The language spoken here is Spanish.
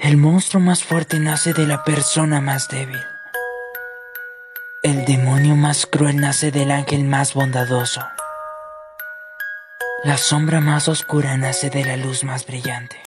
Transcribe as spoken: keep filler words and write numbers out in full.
El monstruo más fuerte nace de la persona más débil. El demonio más cruel nace del ángel más bondadoso. La sombra más oscura nace de la luz más brillante.